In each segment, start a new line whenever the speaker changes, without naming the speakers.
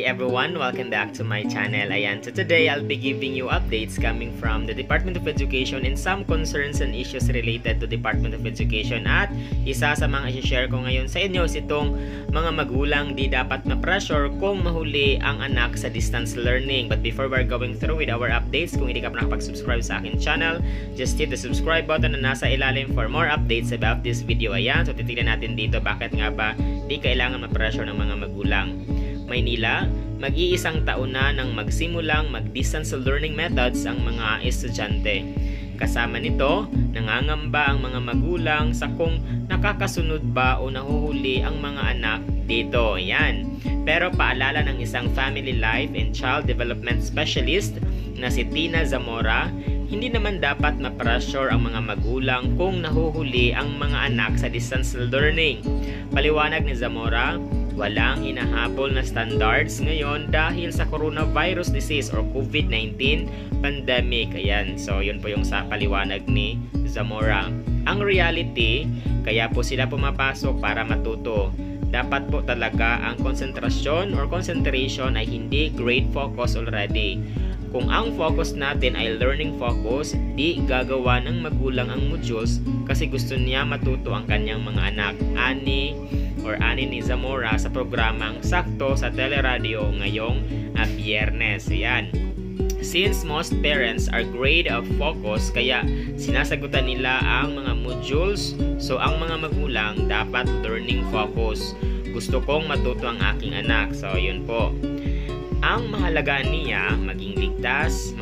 everyone, welcome back to my channel. Ayan, so today I'll be giving you updates coming from the Department of Education and some concerns and issues related to Department of Education. At isa sa mga i-share ko ngayon sa inyo is itong mga magulang di dapat ma-pressure kung mahuli ang anak sa distance learning. But before we're going through with our updates, kung hindi ka pa nakapag-subscribe sa akin channel, just hit the subscribe button na nasa ilalim for more updates about this video. Ayan, so titignan natin dito bakit nga ba di kailangan ma-pressure ng mga magulang. Maynila, mag-iisang taon na nang magsimulang mag-distance learning methods ang mga estudyante. Kasama nito, nangangamba ang mga magulang sa kung nakakasunod ba o nahuhuli ang mga anak dito. Ayan. Pero paalala ng isang family life and child development specialist na si Tina Zamora, hindi naman dapat ma-pressure ang mga magulang kung nahuhuli ang mga anak sa distance learning. Paliwanag ni Zamora, walang hinahabol na standards ngayon dahil sa coronavirus disease or COVID-19 pandemic. Ayan, so yun po yung sa paliwanag ni Zamora. Ang reality, kaya po sila pumapasok para matuto. Dapat po talaga ang konsentrasyon or concentration ay hindi grade focus already. Kung ang focus natin ay learning focus, di gagawa ng magulang ang modules kasi gusto niya matuto ang kanyang mga anak. Ani ni Zamora sa programang Sakto sa Teleradio ngayong Biyernes. Ayan. Since most parents are grade of focus, kaya sinasagutan nila ang mga modules, so ang mga magulang dapat learning focus. Gusto kong matuto ang aking anak. So, yun po. Ang mahalaga niya, maging ligtas,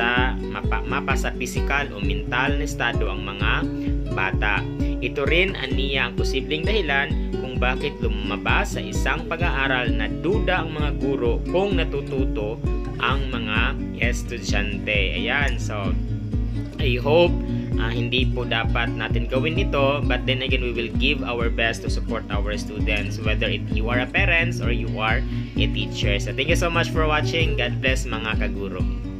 mapasa physical o mental na estado ang mga bata. Ito rin aniya ang posibleng dahilan kung bakit lumabas sa isang pag-aaral na duda ang mga guro kung natututo ang mga estudyante. Ayan, so I hope hindi po dapat natin gawin ito, but then again we will give our best to support our students, whether you are a parents or you are a teacher. So thank you so much for watching. God bless mga kaguro.